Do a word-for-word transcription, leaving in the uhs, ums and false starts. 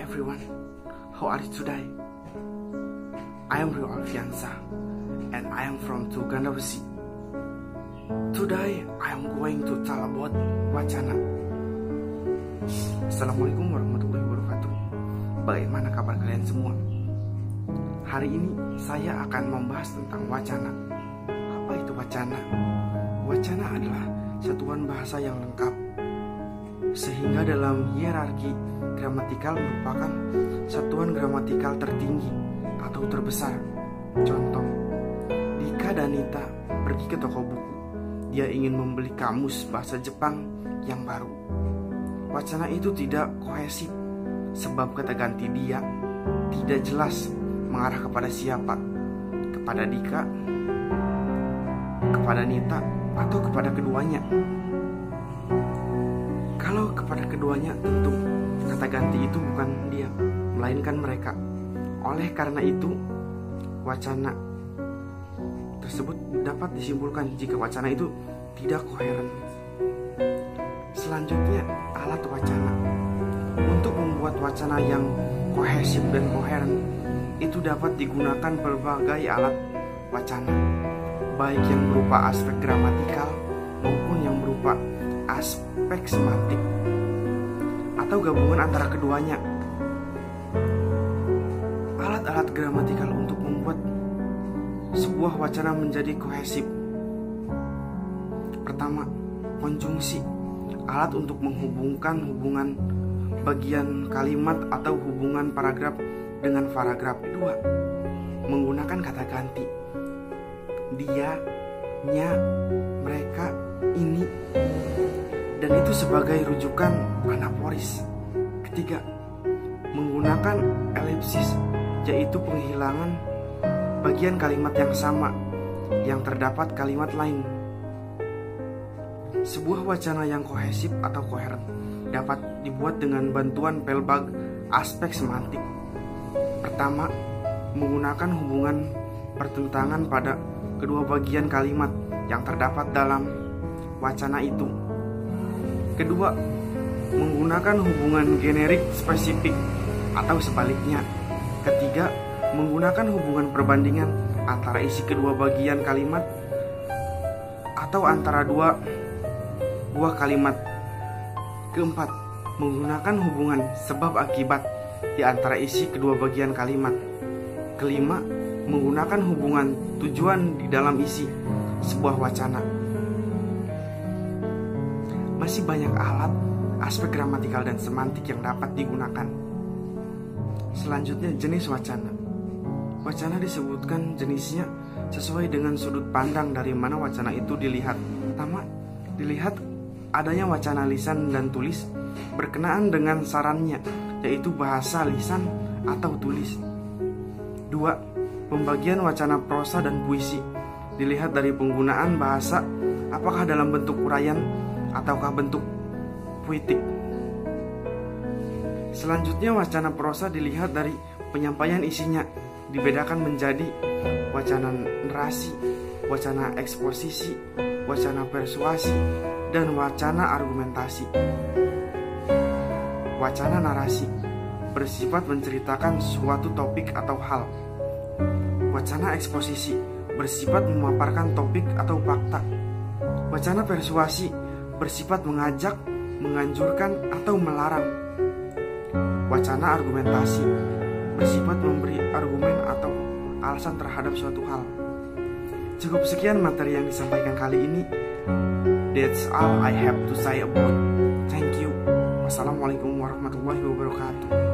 everyone, how are you today? I am Rio Alfiansa and I am from Tuganda Besi. Today I am going to tell about wacana. Assalamualaikum warahmatullahi wabarakatuh. Bagaimana kabar kalian semua? Hari ini saya akan membahas tentang wacana. Apa itu wacana? Wacana adalah satuan bahasa yang lengkap, sehingga dalam hierarki gramatikal merupakan satuan gramatikal tertinggi atau terbesar. Contoh, Dika dan Nita pergi ke toko buku. Dia ingin membeli kamus bahasa Jepang yang baru. Wacana itu tidak kohesif, sebab kata ganti dia tidak jelas mengarah kepada siapa, kepada Dika, kepada Nita, atau kepada keduanya. Kalau kepada keduanya, tentu kata ganti itu bukan dia, melainkan mereka. Oleh karena itu, wacana tersebut dapat disimpulkan jika wacana itu tidak koheren. Selanjutnya, alat wacana. Untuk membuat wacana yang kohesif dan koheren, itu dapat digunakan berbagai alat wacana, baik yang berupa aspek gramatikal maupun yang berupa aspek semantik, atau gabungan antara keduanya. Alat-alat gramatikal untuk membuat sebuah wacana menjadi kohesif. Pertama, konjungsi, alat untuk menghubungkan hubungan bagian kalimat atau hubungan paragraf dengan paragraf. Dua, menggunakan kata ganti, dia, nya, mereka, ini, dan itu sebagai rujukan anaporis. Ketiga, menggunakan elipsis, yaitu penghilangan bagian kalimat yang sama yang terdapat kalimat lain. Sebuah wacana yang kohesif atau koheren dapat dibuat dengan bantuan pelbag aspek semantik. Pertama, menggunakan hubungan pertentangan pada kedua bagian kalimat yang terdapat dalam wacana itu. Kedua, menggunakan hubungan generik spesifik atau sebaliknya. Ketiga, menggunakan hubungan perbandingan antara isi kedua bagian kalimat atau antara dua buah kalimat. Keempat, menggunakan hubungan sebab akibat di antara isi kedua bagian kalimat. Kelima, menggunakan hubungan tujuan di dalam isi sebuah wacana. Masih banyak alat, aspek gramatikal dan semantik yang dapat digunakan. Selanjutnya, jenis wacana. Wacana disebutkan jenisnya sesuai dengan sudut pandang dari mana wacana itu dilihat. Pertama, dilihat adanya wacana lisan dan tulis berkenaan dengan sarannya, yaitu bahasa lisan atau tulis. Dua, pembagian wacana prosa dan puisi dilihat dari penggunaan bahasa, apakah dalam bentuk uraian ataukah bentuk puitik. Selanjutnya, wacana prosa dilihat dari penyampaian isinya, dibedakan menjadi wacana narasi, wacana eksposisi, wacana persuasi, dan wacana argumentasi. Wacana narasi bersifat menceritakan suatu topik atau hal. Wacana eksposisi bersifat memaparkan topik atau fakta. Wacana persuasi bersifat mengajak, menganjurkan, atau melarang. Wacana argumentasi bersifat memberi argumen atau alasan terhadap suatu hal. Cukup sekian materi yang disampaikan kali ini. That's all I have to say about. Thank you. Wassalamualaikum warahmatullahi wabarakatuh.